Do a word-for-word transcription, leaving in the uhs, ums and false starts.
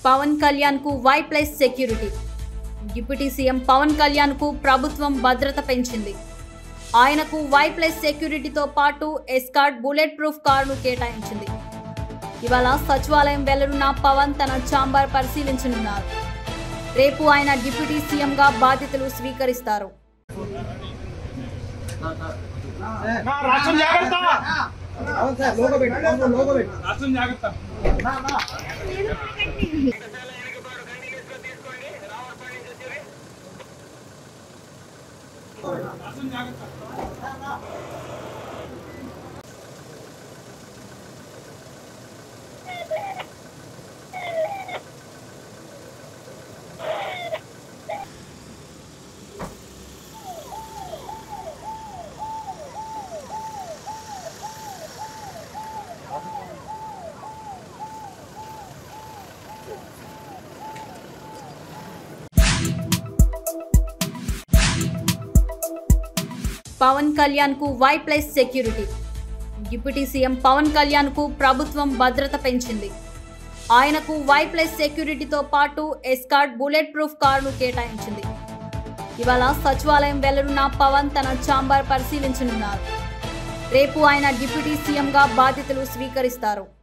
పవన్ కళ్యాణ్ కు Y plus security. Deputy CM Pawan Kalyan కు ప్రభుత్వం భద్రత పెంచింది. ఆయనకు వై ప్లస్ సెక్యూరిటీతో పాటు ఎస్కార్ట్ బుల్లెట్ ప్రూఫ్ కారును కేటాయించింది. ఇవాళ సచివాలయం వెళ్లనున్న పవన్ తన ఛాంబర్ పరిశీలించనున్నారు. రేపు ఆయన డిప్యూటీ సీఎంగా బాధ్యతలు స్వీకరిస్తారు. పవన్ కళ్యాణ్ కు Y plus security. Deputy CM Pawan Kalyan కు ప్రభుత్వం భద్రత పెంచింది. ఆయనకు వై ప్లస్ సెక్యూరిటీతో పాటు ఎస్కార్ట్ బుల్లెట్ ప్రూఫ్ కారును కేటాయించింది. ఇవాళ సచివాలయం వెళ్లనున్న పవన్ తన ఛాంబర్ పరిశీలించనున్నారు. రేపు ఆయన డిప్యూటీ సీఎంగా బాధ్యతలు స్వీకరిస్తారు.